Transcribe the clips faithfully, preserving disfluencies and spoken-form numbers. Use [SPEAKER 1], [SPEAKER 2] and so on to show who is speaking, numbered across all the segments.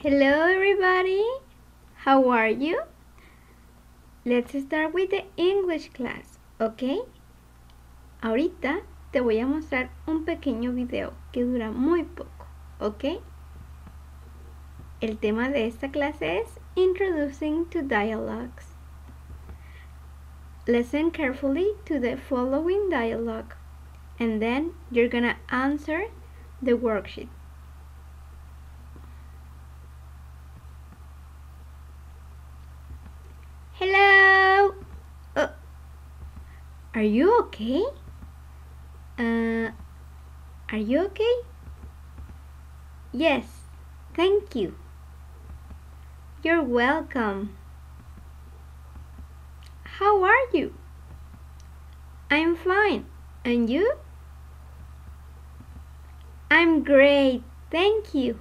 [SPEAKER 1] Hello everybody, how are you? Let's start with the English class, ¿ok? Ahorita te voy a mostrar un pequeño video que dura muy poco, ¿ok? El tema de esta clase es Introducing to Dialogues. Listen carefully to the following dialogue and then you're gonna answer the worksheet. Hello! Oh, are you okay? Uh, are you okay? Yes, thank you. You're welcome. How are you? I'm fine. And you? I'm great, thank you.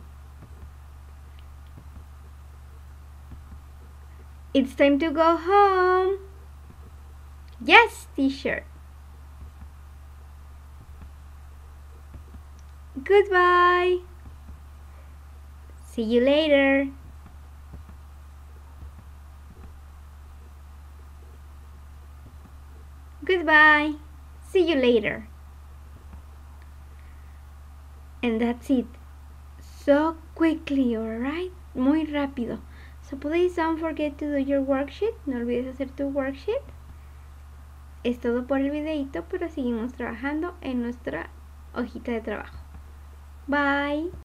[SPEAKER 1] It's time to go home. Yes, teacher. Goodbye. See you later. Goodbye. See you later. And that's it. So quickly, alright? Muy rápido. So please don't forget to do your worksheet. No olvides hacer tu worksheet. Es todo por el videito, pero seguimos trabajando en nuestra hojita de trabajo. Bye.